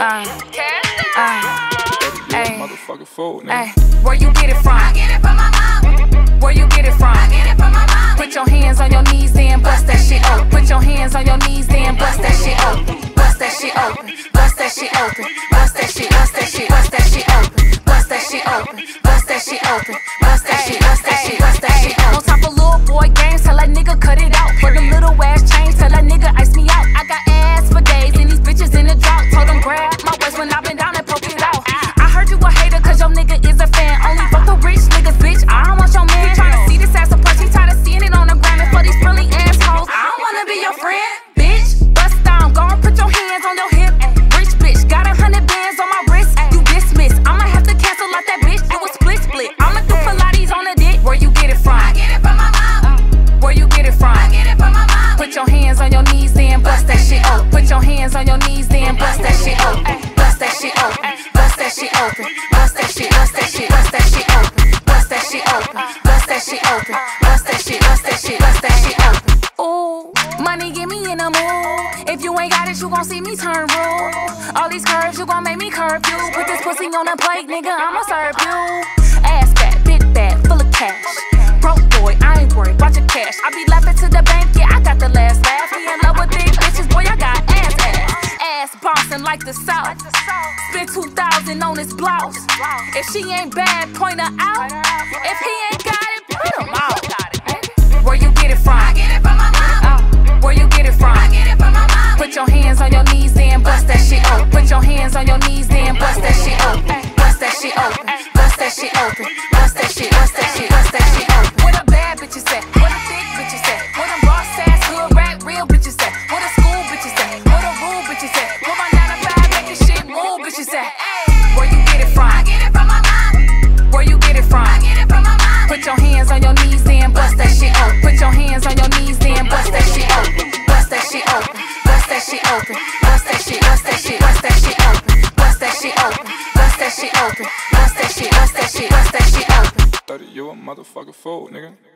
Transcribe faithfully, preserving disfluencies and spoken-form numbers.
Uh, uh, ay, motherfucking fool, ay, where you get it from? I get it from my mom. Where you get it from? I get it from my mom. Put your hands on your knees, then bust that shit open. Put your hands on your knees, then bust that shit open. Bust that shit open. Bust that shit open. Bust that shit. Bust that shit. Bust that shit open. Bust that shit open. Bust that shit open. Bust that shit. Bust that shit. Bust that shit open. No time for little boy games. Tell that nigga cut it out. For them little ass chains. Tell that nigga ice me out. I got ass for days and these bitches in the drought. Told them grab my waist when I been down and poke it out. I heard you a hater cause your nigga is a fan. Only fuck the rich niggas, bitch. I don't want your man. He tryna see this ass a punch. He tired of seeing it on the ground. And for these frilly assholes, I don't wanna be your friend, bitch. Bust down, go and put your hands on your hip. Rich bitch, got a hundred bands on my wrist. You dismiss, I'ma have to cancel out that bitch. You a split split. I'ma do Pilates on the dick. Where you get it from? I get it from my mom. Where you get it from? I get it from my mom. Put your hands on your knees, then bust that shit open. Put your hands on your knees, then bust that shit open. Bust that shit open. Bust that shit open. Bust that shit. Bust that shit. Bust that shit open. Bust that shit open. Bust that shit open. Bust that shit. Bust that shit. Bust that shit open. Ooh, money get me in the mood. If you ain't got it, you gon' see me turn rude. All these curves, you gon' make me curve you. Put this pussy on the plate, nigga, I'ma serve you. Ass fat, big bag, full of cash. Broke boy, I ain't worried about your cash. I be laughing to the bank, yeah, I got the last laugh. Me in love with these bitches, boy, I got ass ass. Ass bouncing like the South. Spend two thousand on his blouse. If she ain't bad, point her out. If he ain't got it, put him out. Where you get it from? I get it from my mom. Where you get it from? I get it from my mom. Put your hands on your knees, then bust that shit open. Put your hands on your knees, then bust that shit open. Bust that shit open. Bust that shit open. Bust that shit. Bust that shit. Bust that shit open. Where the bad bitches at? Where the thick bitches at? Where them boss ass hood rat real bitches at? Where the school bitches at? Where the rude bitches at? Where my nine to five making shit move bitches at? Where you get it from? I get it from my mom. Where you get it from? I get it from my mom. Put your hands on your knees, then bust that shit open. Put your hands on your knees, then bust that shit open. Bust that shit open. Bust that shit open. Bust that shit. Bust that shit. Bust that shit open. Bust that shit open. Bust that shit open. Bust that shit. Bust that shit. Bust that shit open. thirty, you a motherfucking fool, nigga.